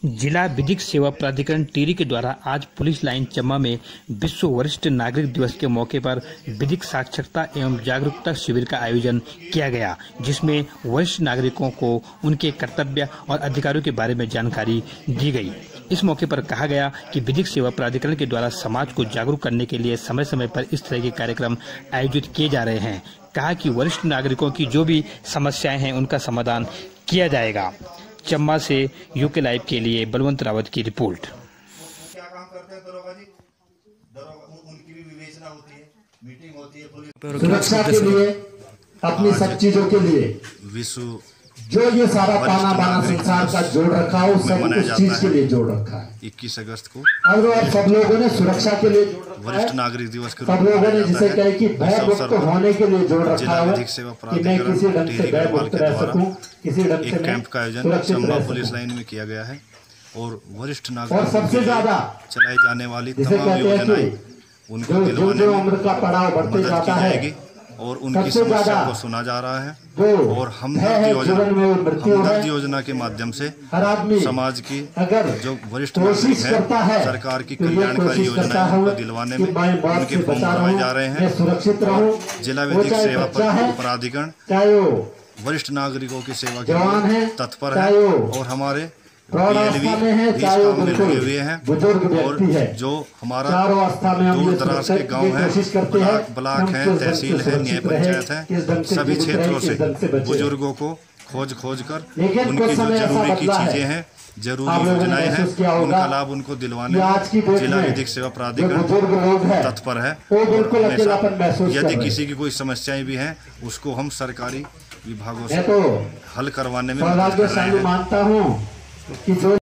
जिला विधिक सेवा प्राधिकरण टिहरी के द्वारा आज पुलिस लाइन चम्मा में विश्व वरिष्ठ नागरिक दिवस के मौके पर विधिक साक्षरता एवं जागरूकता शिविर का आयोजन किया गया, जिसमें वरिष्ठ नागरिकों को उनके कर्तव्य और अधिकारों के बारे में जानकारी दी गई। इस मौके पर कहा गया कि विधिक सेवा प्राधिकरण के द्वारा समाज को जागरूक करने के लिए समय समय पर इस तरह के कार्यक्रम आयोजित किए जा रहे हैं। कहा कि वरिष्ठ नागरिकों की जो भी समस्याएं हैं उनका समाधान किया जाएगा। चम्बा से यूके लाइव के लिए बलवंत रावत की रिपोर्ट। क्या काम करते हैं दरोगा जी? उनकी भी विवेचना होती है, मीटिंग होती है, पुलिस सुरक्षा के लिए, अपनी सब चीजों के लिए विश्व जो ये सारा पाना बाना संसार का जोड़ रखा है, सब उस चीज के लिए जोड़ रखा है। 21 अगस्त को और सब लोगों ने सुरक्षा के लिए जोड़ रखा है। वरिष्ठ नागरिक दिवस के सब लोगों ने जिसे कहे कि भय मुक्त होने के लिए जोड़ रखा है कि मैं किसी ढंग से भय मुक्त रह सकूं, किसी ढंग से कैंप का आयोजन चम्बा पुलिस लाइन में किया गया है और वरिष्ठ नागरिक सबसे ज्यादा चलाई जाने वाली तमाम योजनाएं उनको दिलवाने में उम्र का पड़ाव बढ़ते जाता है और उनकी समस्या को सुना जा रहा है और हमदर्द योजना के माध्यम से समाज की जो वरिष्ठ नागरिक है सरकार की कल्याणकारी योजनाएं उनको दिलवाने में उनके फॉर्म भरवाए जा रहे हैं। जिला विधिक सेवा प्राधिकरण वरिष्ठ नागरिकों की सेवा के लिए तत्पर है और हमारे PLV भी इस काम में लगे हुए हैं और जो हमारा दूर दराज के गांव है, ब्लॉक है, तहसील है, न्याय पंचायत है, सभी क्षेत्रों से बुजुर्गों को खोज कर उनकी जो जरूरी की चीजें हैं, जरूरी योजनाएं हैं, उनका लाभ उनको दिलवाने में जिला विधिक सेवा प्राधिकरण तत्पर है। और यदि किसी की कोई समस्याएं भी हैं उसको हम सरकारी विभागों से हल करवाने में मदद कर रहे हैं।